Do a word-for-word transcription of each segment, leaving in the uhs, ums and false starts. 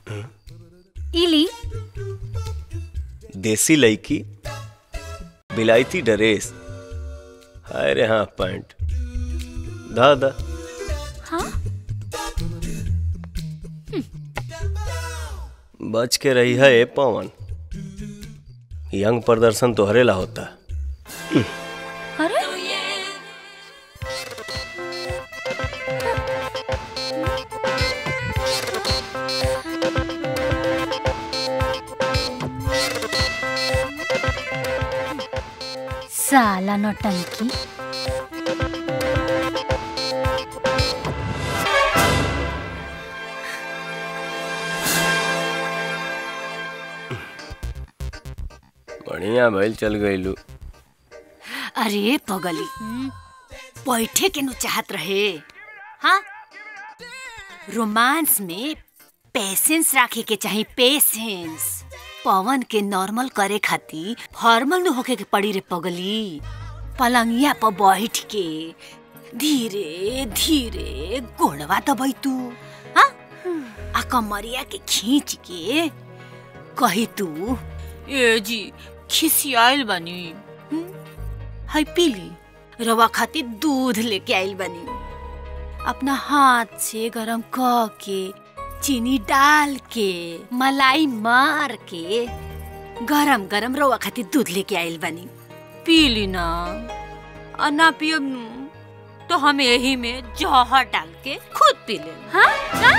इली देसी लड़की बिलायती ड्रेस, अरे हाँ पैंट दा दा। हाँ बच के रही है ए पवन, यंग प्रदर्शन तो हरेला होता है। अरे साला नौटंकी। बढ़िया भइल चल गइलू। अरे पगली बैठे के नु चाहत रहे। हाँ रोमांस में पेशेंस रखे के चाहिए, पेशेंस। पवन के नॉर्मल करे खातिर फॉर्मल न होके के पड़ी रे पगली। पलंगिया पर बैठ के धीरे धीरे गोड़वा दबाई तू। हाँ आ कमरिया के खींच के कही तू, ए जी खिसियाइल बनी, हाय पीली रवा खातिर दूध लेके आइल बनी। अपना हाथ से गरम क के चीनी डाल के मलाई मार के गरम गरम रवा खातिर दूध लेके आइल बनी। पीली ना, और ना पियब तो हम यही में जहर डाल के खुद पी ले। हाँ? हाँ?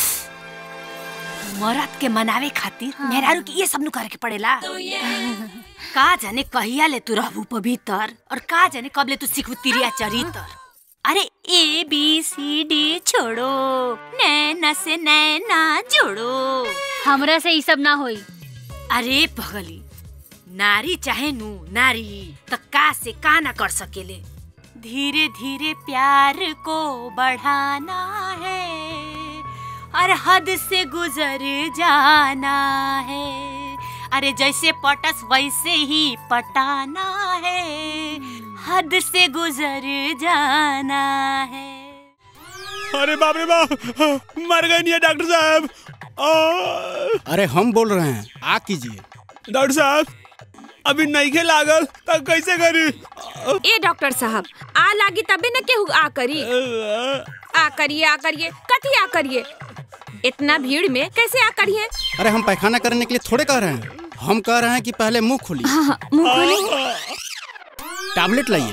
मरद के मनावे खातिर हाँ। मेहरारू के ये सब नु करे के पड़ेला। का जाने कहिया ले तू रहबू पवित्र, और का जाने कब ले तू सीखबू तिरिया चरित्र। अरे ए बी सी डी छोड़ो, नैना से नैना जोड़ो। हमरा से ये सब ना होई। अरे पगली, नारी चाहे नु नारी त का से का ना कर सकेले। धीरे धीरे प्यार को बढ़ाना है और हद से गुजर जाना है। अरे जैसे पटस वैसे ही पटाना है, हद से गुजर जाना है। अरे बाप रे बाप, मर गए नहीं डॉक्टर साहब। अरे हम बोल रहे हैं, आ कीजिए। डॉक्टर साहब अभी नहीं के लागल तब कैसे करी? ए डॉक्टर साहब आ लागी तबे न केहू आ करी। आ करिए आ करिए कथी आ करिए, इतना भीड़ में कैसे आ करिए? अरे हम पैखाना करने के लिए थोड़े कह रहे हैं, हम कह रहे हैं कि पहले मुंह खोलिए। हाँ, मुंह खोलिए। टैबलेट लाइए।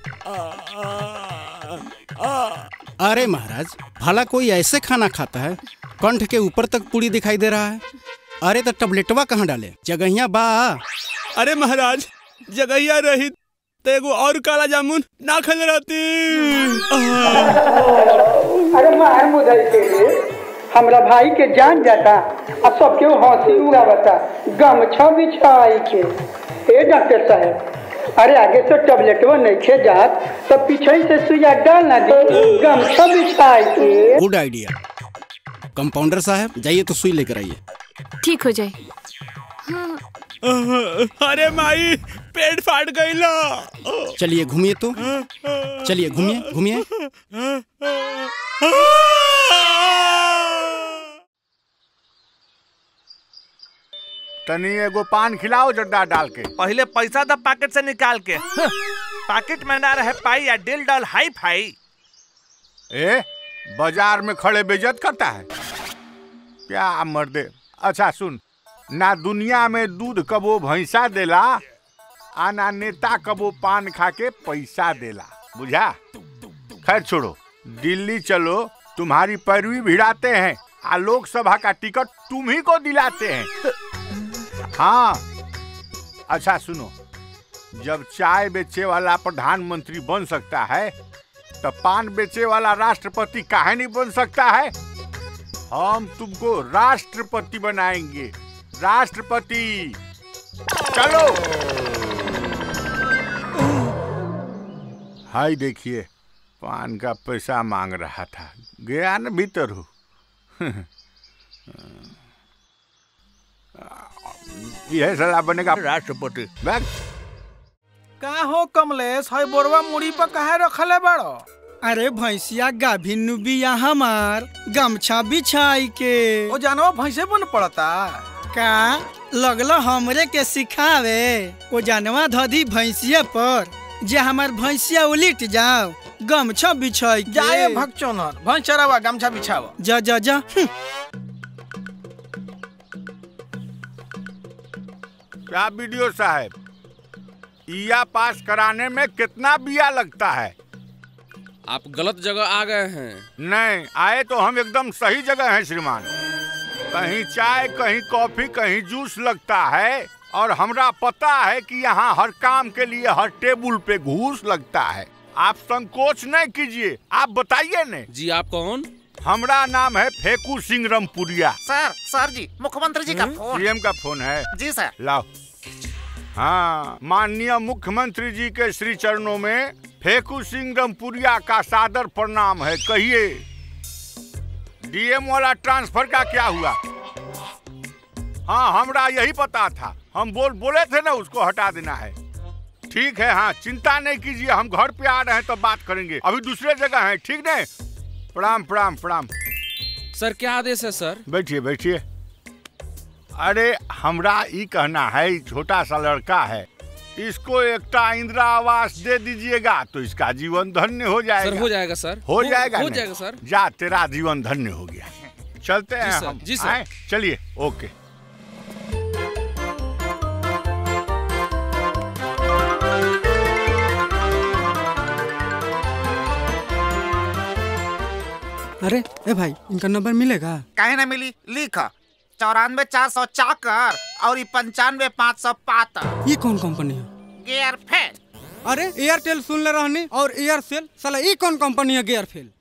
अरे महाराज, भला कोई ऐसे खाना खाता है कंठ के ऊपर तक पूरी दिखाई दे रहा है? अरे तो टैबलेटवा कहाँ डाले, जगहिया बा। अरे महाराज जगहिया रही तो एगो और काला जामुन ना खल रहती। अरे मार मुदाई के हमरा भाई के जान जाता और सबके हंसी उड़ावता गमछा बिछाई के। ए डॉक्टर साहब, अरे आगे से टैबलेटवा नहीं खे जात तो पीछे से सुइया डाल ना दी, गमछा बिछाई के। Good idea. कंपाउंडर साहब जाइए तो सुई लेकर आइए। ठीक हो जाए। हाँ। अरे माई पेट फाट गईला। चलिए घूमिए तो, चलिए घूमिए घूमिए। तनी एगो पान खिलाओ जड्डा डाल के। पहले पैसा द पैकेट से निकाल के। पैकेट में ना रहे पाई या डिल डॉल हाई फाई। ए बाजार में खड़े बेइज्जत करता है क्या मर्दे? अच्छा सुन, ना दुनिया में दूध कबो भैंसा देला, आ ना नेता कबो पान खा के पैसा देला, बुझा? खैर छोड़ो, दिल्ली चलो, तुम्हारी पैरवी भिड़ाते हैं, आ लोकसभा का टिकट तुम ही को दिलाते हैं। हाँ अच्छा सुनो, जब चाय बेचे वाला प्रधानमंत्री बन सकता है तो पान बेचे वाला राष्ट्रपति काहे नहीं बन सकता है? हम तुमको राष्ट्रपति बनाएंगे, राष्ट्रपति। चलो। हाय देखिए, पान का पैसा मांग रहा था, गया न भीतर हो। यह सलाह बनेगा राष्ट्रपति। का हो कमलेश, हाय बोरवा मुड़ी पर काहे रखले बाड़ो? अरे भैंसिया गाभिन बिया हमार गमछा बिछाई के। ओ जानवा भैंसे बन पड़ता का लगल हमरे के सिखावे। ओ जानवा धधी भैंसिया पर जे हमार भैंसिया उलिट जाओ गमछा बिछाई के। जाए भगचोनर भैंस चरावा गमछा बिछावा। जा जा जा। क्या वीडियो साहब, ईया पास कराने में कितना बिया लगता है? आप गलत जगह आ गए हैं। नहीं, आए तो हम एकदम सही जगह हैं श्रीमान। कहीं चाय, कहीं कॉफी, कहीं जूस लगता है और हमरा पता है कि यहाँ हर काम के लिए हर टेबल पे घूस लगता है। आप संकोच नहीं कीजिए, आप बताइए ने। जी आप कौन? हमरा नाम है फेकू सिंह रमपुरिया। सर सर जी मुख्यमंत्री जी का फोन। सीएम का फोन है? जी सर। लाओ। हाँ, माननीय मुख्यमंत्री जी के श्री चरणों में फेकू सिंह रमपुरिया का सादर प्रणाम है। कहिए डीएम वाला ट्रांसफर का क्या हुआ? हाँ, हमरा यही पता था। हम बोल बोले थे ना उसको हटा देना है। ठीक है, हाँ चिंता नहीं कीजिए, हम घर पे आ रहे हैं तो बात करेंगे। अभी दूसरे जगह हैं, ठीक नहीं? प्रणाम प्रणाम प्रणाम। सर क्या आदेश है सर? बैठिए बैठिए। अरे हमरा ये कहना है, छोटा सा लड़का है, इसको एकटा इंदिरा आवास दे दीजिएगा तो इसका जीवन धन्य हो जाएगा। सर हो जाएगा सर। हो, हो जाएगा हो जाएगा सर। जा, तेरा जीवन धन्य हो गया। चलते हैं हम। जी सर। चलिए, ओके। अरे ए भाई, इनका नंबर मिलेगा? काहे ना मिली, लिख चौरानवे चार सौ चाकर और पंचानवे पाँच सौ पातर। ये कौन कंपनी है? Gear fail. अरे एयरटेल सुन ले रहनी और एयरसेल, साला ये कौन कंपनी है गेयर फेल?